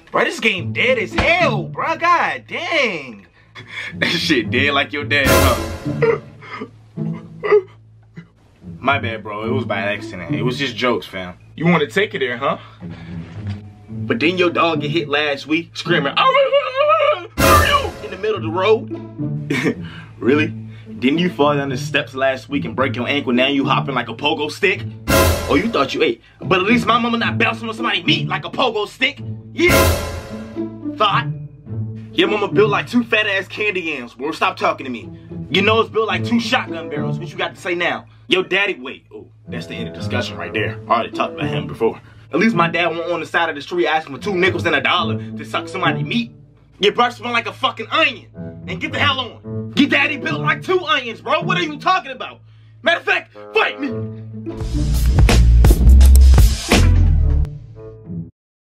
Bro, this game dead as hell, bro. God dang. That shit dead like your dad, huh? My bad, bro. It was by accident. It was just jokes, fam. You want to take it there, huh? But then your dog get hit last week, screaming, in the middle of the road. Really? Didn't you fall down the steps last week and break your ankle? Now you hopping like a pogo stick? Oh, you thought you ate. But at least my mama not bouncing on somebody's meat like a pogo stick. Yeah. Thought. Your mama built like 2 fat ass candy yams, bro. Stop talking to me. Your nose built like 2 shotgun barrels. What you got to say now? Your daddy, wait. Oh, that's the end of the discussion right there. I already talked about him before. At least my dad went on the side of the street asking for 2 nickels and $1 to suck somebody's meat. Your brush smell like a fucking onion. And get the hell on. Your daddy built like 2 onions, bro. What are you talking about? Matter of fact, fight me.